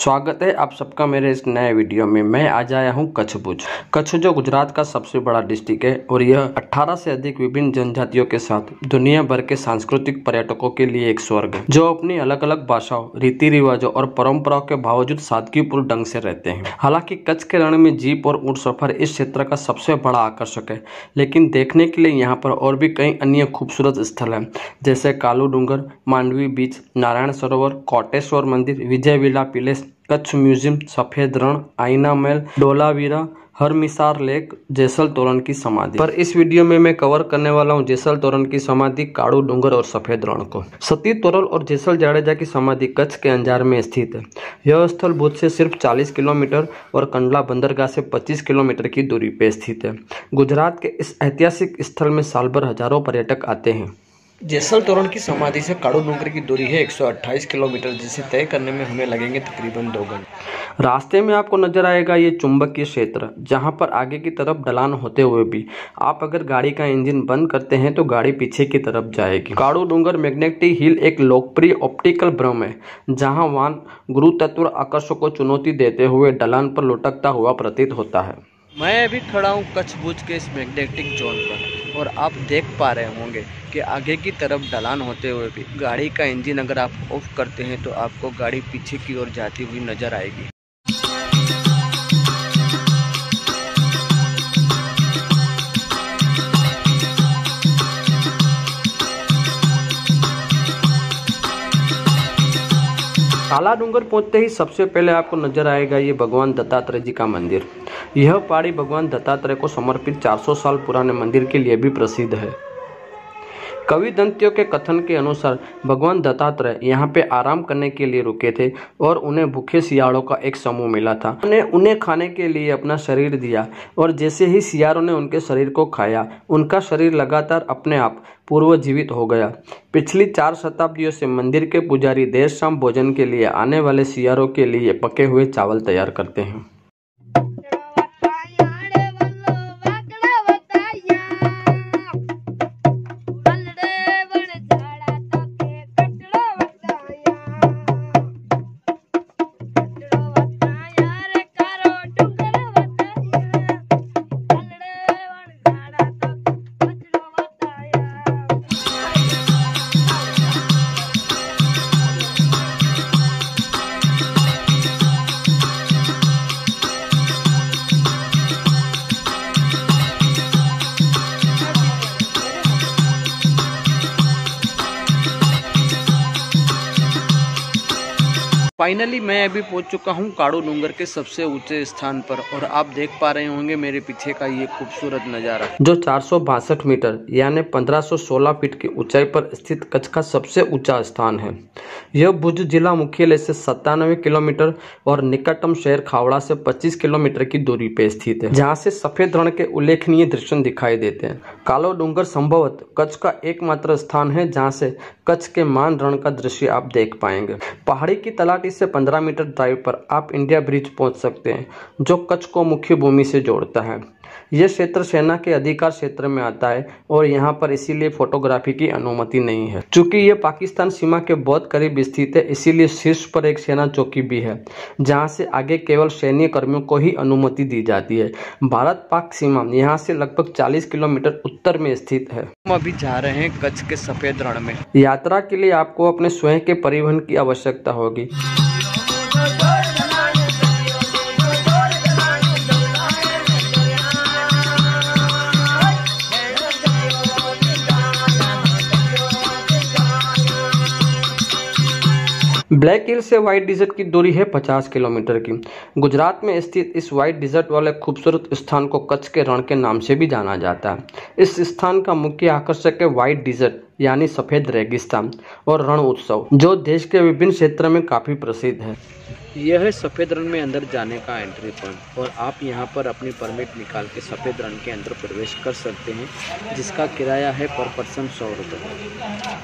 स्वागत है आप सबका मेरे इस नए वीडियो में। मैं आज आया हूँ कच्छ भुज। कच्छ जो गुजरात का सबसे बड़ा डिस्ट्रिक्ट है और यह 18 से अधिक विभिन्न जनजातियों के साथ दुनिया भर के सांस्कृतिक पर्यटकों के लिए एक स्वर्ग है, जो अपनी अलग अलग भाषाओं, रीति रिवाजों और परंपराओं के बावजूद सादगीपूर्ण ढंग से रहते हैं। हालांकि कच्छ के रण में जीप और ऊंट सफर इस क्षेत्र का सबसे बड़ा आकर्षक है, लेकिन देखने के लिए यहाँ पर और भी कई अन्य खूबसूरत स्थल हैं, जैसे कालू डूंगर, मांडवी बीच, नारायण सरोवर, कोटेश्वर मंदिर, विजय विला पैलेस, कच्छ म्यूजियम, सफेद रण, आईना महल, धोलावीरा, हरमिसार लेक, जैसल तोरण की समाधि। पर इस वीडियो में मैं कवर करने वाला हूं जैसल तोरण की समाधि, काड़ू डूंगर और सफेद रण को। सती तोरल और जैसल जाडेजा की समाधि कच्छ के अंजार में स्थित है। यह स्थल भुज से सिर्फ 40 किलोमीटर और कंडला बंदरगाह से 25 किलोमीटर की दूरी पे स्थित है। गुजरात के इस ऐतिहासिक स्थल में साल भर हजारों पर्यटक आते हैं। जैसल तोरण की समाधि से काड़ू डूंगर की दूरी है 128 किलोमीटर, जिसे तय करने में हमें लगेंगे तकरीबन 2 घंटे। रास्ते में आपको नजर आएगा ये चुंबकीय क्षेत्र, जहां पर आगे की तरफ ढलान होते हुए भी आप अगर गाड़ी का इंजन बंद करते हैं तो गाड़ी पीछे की तरफ जाएगी। काड़ू डूंगर मैग्नेटिक हिल एक लोकप्रिय ऑप्टिकल भ्रम है, जहाँ वाहन गुरुत्वाकर्षण आकर्षण को चुनौती देते हुए ढलान पर लुढ़कता हुआ प्रतीत होता है। मैं अभी खड़ा हूँ कच्छ भुज के इस मैग्नेटिक जोन पर और आप देख पा रहे होंगे कि आगे की तरफ ढलान होते हुए भी गाड़ी का इंजन अगर आप ऑफ करते हैं तो आपको गाड़ी पीछे की ओर जाती हुई नजर आएगी। काला डूंगर पहुंचते ही सबसे पहले आपको नजर आएगा ये भगवान दत्तात्रेय जी का मंदिर। यह पहाड़ी भगवान दत्तात्रेय को समर्पित 400 साल पुराने मंदिर के लिए भी प्रसिद्ध है। कवि दंतियों के कथन के अनुसार भगवान दत्तात्रेय यहाँ पे आराम करने के लिए रुके थे और उन्हें भूखे सियारों का एक समूह मिला था। उन्हें खाने के लिए अपना शरीर दिया और जैसे ही सियारों ने उनके शरीर को खाया, उनका शरीर लगातार अपने आप पूर्वजीवित हो गया। पिछली 4 शताब्दियों से मंदिर के पुजारी देर शाम भोजन के लिए आने वाले सियारों के लिए पके हुए चावल तैयार करते हैं। फाइनली मैं अभी पहुंच चुका हूं काड़ू डूंगर के सबसे ऊंचे स्थान पर और आप देख पा रहे होंगे मेरे पीछे का ये खूबसूरत नज़ारा, जो 462 मीटर यानी 1516 फीट की ऊंचाई पर स्थित कच्छ का सबसे ऊंचा स्थान है। यह भुज जिला मुख्यालय से 97 किलोमीटर और निकटतम शहर खावड़ा से 25 किलोमीटर की दूरी पे स्थित है, जहाँ से सफेद रण के उल्लेखनीय दृश्य दिखाई देते हैं। कालो डूंगर संभवतः कच्छ का एकमात्र स्थान है जहाँ से कच्छ के मान रण का दृश्य आप देख पाएंगे। पहाड़ी की तलाटी से 15 मीटर ड्राइव पर आप इंडिया ब्रिज पहुंच सकते हैं, जो कच्छ को मुख्य भूमि से जोड़ता है। यह क्षेत्र सेना के अधिकार क्षेत्र में आता है और यहाँ पर इसीलिए फोटोग्राफी की अनुमति नहीं है। चूंकि यह पाकिस्तान सीमा के बहुत करीब स्थित है, इसीलिए शीर्ष पर एक सेना चौकी भी है, जहाँ से आगे केवल सैन्य कर्मियों को ही अनुमति दी जाती है। भारत पाक सीमा यहाँ से लगभग 40 किलोमीटर उत्तर में स्थित है। हम अभी जा रहे हैं कच्छ के सफेद रण में। यात्रा के लिए आपको अपने स्वयं के परिवहन की आवश्यकता होगी। ब्लैक हिल से व्हाइट डिजर्ट की दूरी है 50 किलोमीटर की। गुजरात में स्थित इस व्हाइट डिजर्ट वाले खूबसूरत स्थान को कच्छ के रण के नाम से भी जाना जाता है। इस स्थान का मुख्य आकर्षक है व्हाइट डिजर्ट यानी सफेद रेगिस्तान और रण उत्सव, जो देश के विभिन्न क्षेत्रों में काफी प्रसिद्ध है। यह है सफेद रण में अंदर जाने का एंट्री पॉइंट और आप यहाँ पर अपनी परमिट निकाल के सफेद रण के अंदर प्रवेश कर सकते हैं, जिसका किराया है पर पर्सन 100 रुपये।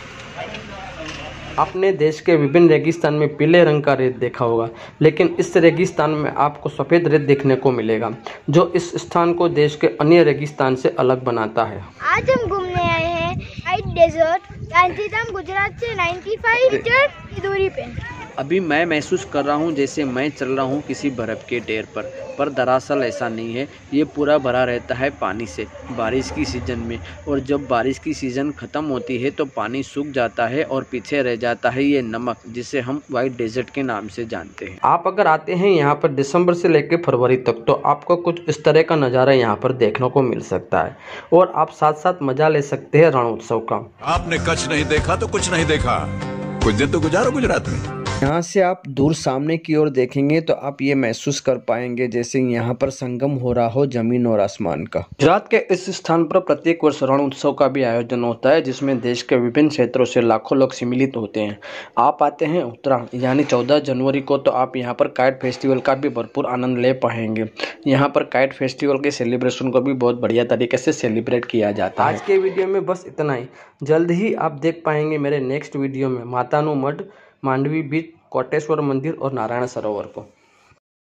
आपने देश के विभिन्न रेगिस्तान में पीले रंग का रेत देखा होगा, लेकिन इस रेगिस्तान में आपको सफेद रेत देखने को मिलेगा, जो इस स्थान को देश के अन्य रेगिस्तान से अलग बनाता है। आज हम घूमने आए हैं व्हाइट डेजर्ट, गांधीधाम गुजरात से 95 मीटर की दूरी पे। अभी मैं महसूस कर रहा हूँ जैसे मैं चल रहा हूँ किसी बर्फ़ के ढेर पर दरअसल ऐसा नहीं है। ये पूरा भरा रहता है पानी से बारिश की सीज़न में, और जब बारिश की सीज़न ख़त्म होती है तो पानी सूख जाता है और पीछे रह जाता है ये नमक, जिसे हम वाइट डेजर्ट के नाम से जानते हैं। आप अगर आते हैं यहाँ पर दिसंबर से लेकर फरवरी तक, तो आपको कुछ इस तरह का नज़ारा यहाँ पर देखने को मिल सकता है, और आप साथ साथ मज़ा ले सकते हैं रण उत्सव का। आपने कच्छ नहीं देखा तो कुछ नहीं देखा। कुछ दिन तो गुजारो गुजरात में। यहाँ से आप दूर सामने की ओर देखेंगे तो आप ये महसूस कर पाएंगे जैसे यहाँ पर संगम हो रहा हो जमीन और आसमान का। गुजरात के इस स्थान पर प्रत्येक वर्ष रण उत्सव का भी आयोजन होता है, जिसमें देश के विभिन्न क्षेत्रों से लाखों लोग सम्मिलित होते हैं। आप आते हैं उत्तरायण यानी 14 जनवरी को, तो आप यहाँ पर काइट फेस्टिवल का भी भरपूर आनंद ले पाएंगे। यहाँ पर काइट फेस्टिवल के सेलिब्रेशन को भी बहुत बढ़िया तरीके से सेलिब्रेट किया जाता है। आज के वीडियो में बस इतना ही। जल्द ही आप देख पाएंगे मेरे नेक्स्ट वीडियो में मातानु मठ, मांडवी बीच, कोटेश्वर मंदिर और नारायण सरोवर को।